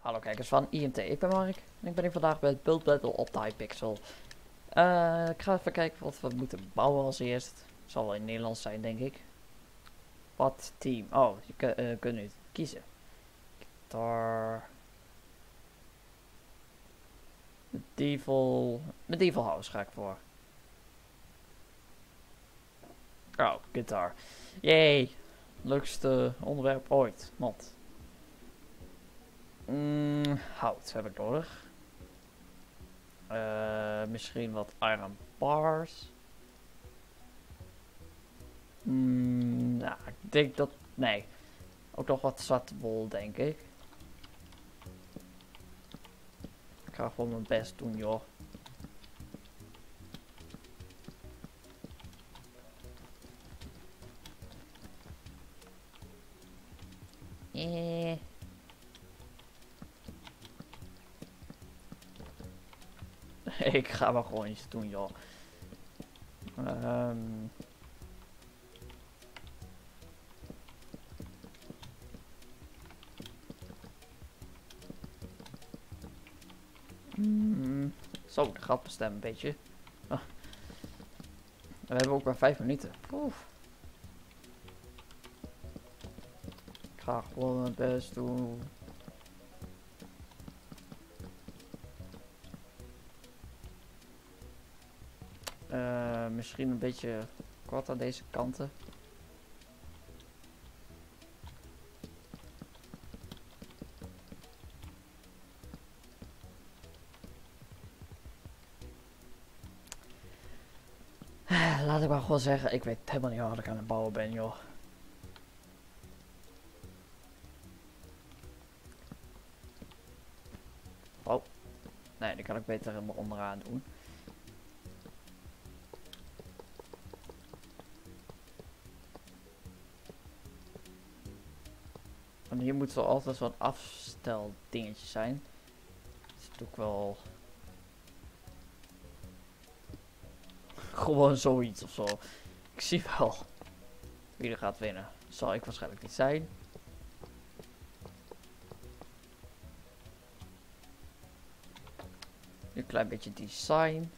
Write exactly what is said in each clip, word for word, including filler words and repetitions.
Hallo kijkers van I M T, ik ben Mark en ik ben hier vandaag bij het Build Battle op de Hypixel. Uh, ik ga even kijken wat we moeten bouwen als eerst. Het zal wel in Nederlands zijn, denk ik. Wat team? Oh, je kun, uh, kunt nu kiezen. Guitar. Medieval. Medieval House ga ik voor. Oh, guitar. Yay! Leukste onderwerp ooit. Not. Mm, hout heb ik nodig. Uh, misschien wat iron bars. Mm, nou, ik denk dat... Nee. Ook nog wat zwarte wol, denk ik. Ik ga gewoon mijn best doen, joh. Eh. Ik ga maar gewoon iets doen, joh. Um. Mm. Zo, de grappenstem een beetje. Ah. We hebben ook maar vijf minuten. Oef. Ik ga gewoon mijn best doen. Uh, misschien een beetje kort aan deze kanten. Laat ik maar gewoon zeggen, ik weet helemaal niet wat ik aan het bouwen ben, joh. Oh. Nee, die kan ik beter helemaal onderaan doen. En hier moet zo altijd zo'n afstel dingetje zijn. Dat is ook wel... Gewoon zoiets of zo. Ik zie wel wie er gaat winnen. Zal ik waarschijnlijk niet zijn. Een klein beetje design.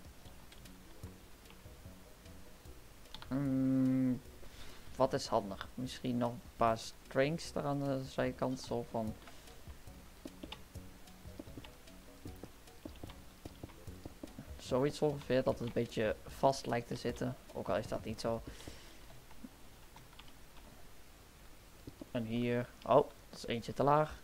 Hmm, wat is handig? Misschien nog een paar strings er aan de zijkant. Zo van... Zoiets ongeveer, dat het een beetje vast lijkt te zitten. Ook al is dat niet zo. En hier... Oh, dat is eentje te laag.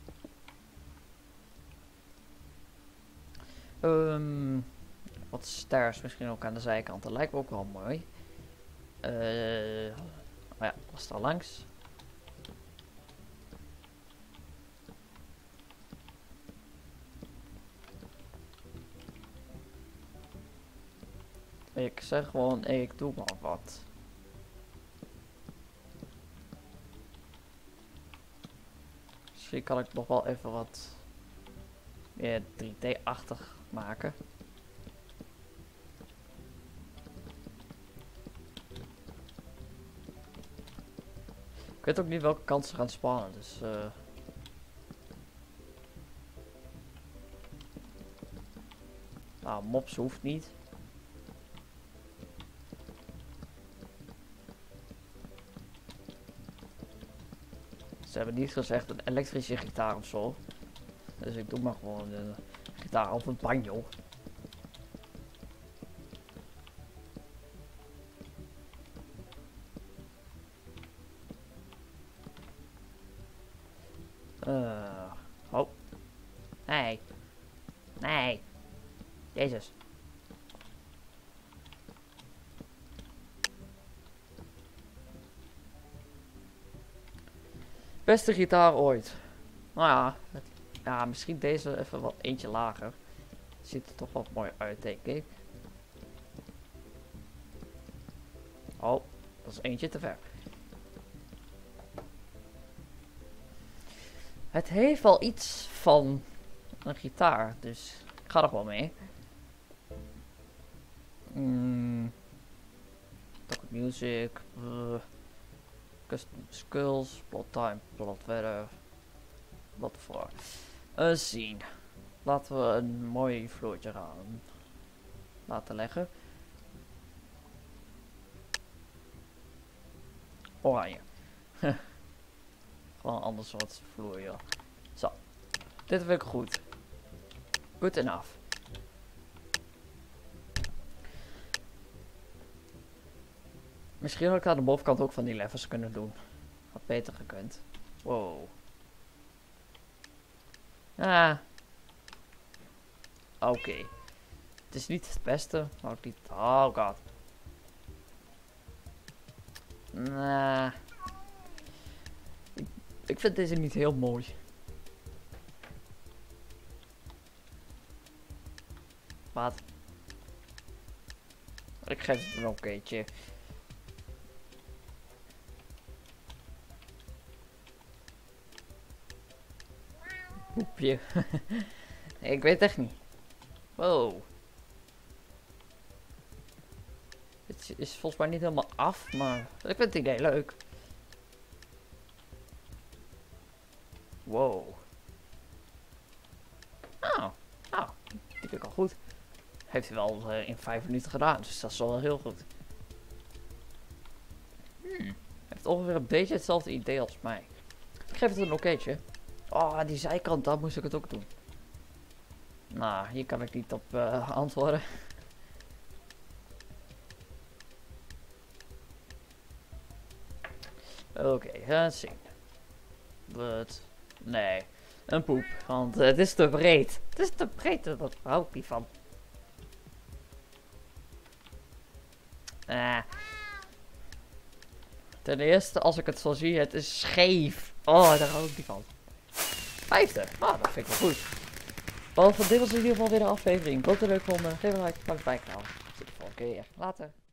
Um, wat stairs misschien ook aan de zijkant. Dat lijkt me ook wel mooi. Uh, oh ja, was daar langs. Ik zeg gewoon, ik doe maar wat. Misschien kan ik nog wel even wat meer drie D-achtig maken. Ik weet ook niet welke kant ze gaan spannen, dus... Uh... Nou, mobs hoeft niet. Ze hebben niet gezegd een elektrische gitaar of zo. Dus ik doe maar gewoon een gitaar of een banjo. Uh, oh. Nee. Nee. Jezus. Beste gitaar ooit. Nou ja, het, ja, misschien deze even wat eentje lager. Ziet er toch wat mooi uit, denk ik. Oh, dat is eentje te ver. Het heeft wel iets van een gitaar, dus ik ga er wel mee. Mm. Talk music. Uh. Custom skills, plot time, plot weather. Wat voor. Uh, zien. Laten we een mooi vloertje gaan laten leggen. Oranje. Gewoon een ander soort vloer, joh. Zo. Dit vind ik goed. Good enough. Misschien had ik aan de bovenkant ook van die levels kunnen doen. Had beter gekund. Wow. Ah. Oké. Okay. Het is niet het beste, maar ook niet... Oh god. Nah. Ik, ik vind deze niet heel mooi. Wat? Ik geef het een okéetje. Poepje. Ik weet echt niet. Wow. Het is volgens mij niet helemaal af, maar ik vind het idee leuk. Wow. Nou, nou, die vind ik al goed. Heeft hij wel uh, in vijf minuten gedaan, dus dat is wel heel goed. Hmm. Heeft ongeveer een beetje hetzelfde idee als mij. Ik geef het een okéetje. Oh, die zijkant, daar moest ik het ook doen. Nou, hier kan ik niet op uh, antwoorden. Oké, okay, gaan zien. Wat? Nee, een poep. Want uh, het is te breed. Het is te breed, daar hou ik niet van. Ah. Ten eerste, als ik het zo zie, het is scheef. Oh, daar hou ik niet van. Vijfde. Ah, dat vind ik wel goed. Behalve dit was in ieder geval weer de aflevering. Ik hoop dat het leuk vond. Geef een like, pak het bij kanaal. Tot de volgende keer. Later.